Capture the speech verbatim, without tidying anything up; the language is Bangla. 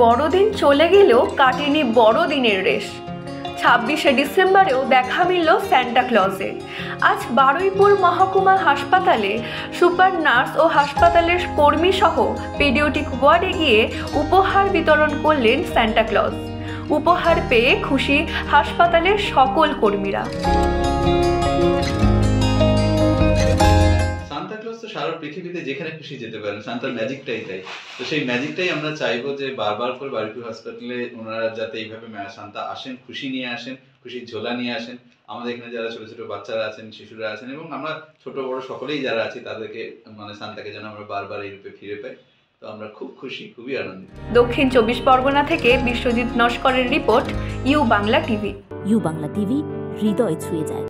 বড়দিন চলে গেলেও কাটেনি বড়দিনের রেশ। ছাব্বিশে ডিসেম্বরেও দেখা মিলল স্যান্টা ক্লজের। আজ বারুইপুর মহকুমা হাসপাতালে সুপার নার্স ও হাসপাতালের কর্মী সহ পেডিয়াট্রিক ওয়ার্ডে গিয়ে উপহার বিতরণ করলেন স্যান্টা ক্লজ। উপহার পেয়ে খুশি হাসপাতালের সকল কর্মীরা। সান্তা ক্লজ তো সারা পৃথিবীতে যেখানে খুশি যেতে পারেন, সান্তার ম্যাজিকটাই তাই। তো সেই ম্যাজিকটাই আমরা চাইবো যে বারবার করে বারুইপুর হাসপাতালে ওনারা যাতে এইভাবে সান্তা আসেন, খুশি নিয়ে আসেন, খুশির ঝোলা নিয়ে আসেন। আমাদের এখানে যারা ছোট ছোট বাচ্চারা আছেন, শিশুরা আছেন এবং আমরা ছোট বড় সকলেই যারা আছি তাদেরকে মানে সান্তাকে যেন আমরা বারবার এই রূপে ফিরে পাই। তো আমরা খুব খুশি, খুবই আনন্দিত। দক্ষিণ চব্বিশ পরগনা থেকে বিশ্বজিৎ নস্করের report, U Bangla TV. U Bangla TV হৃদয় ছুঁয়ে যায়।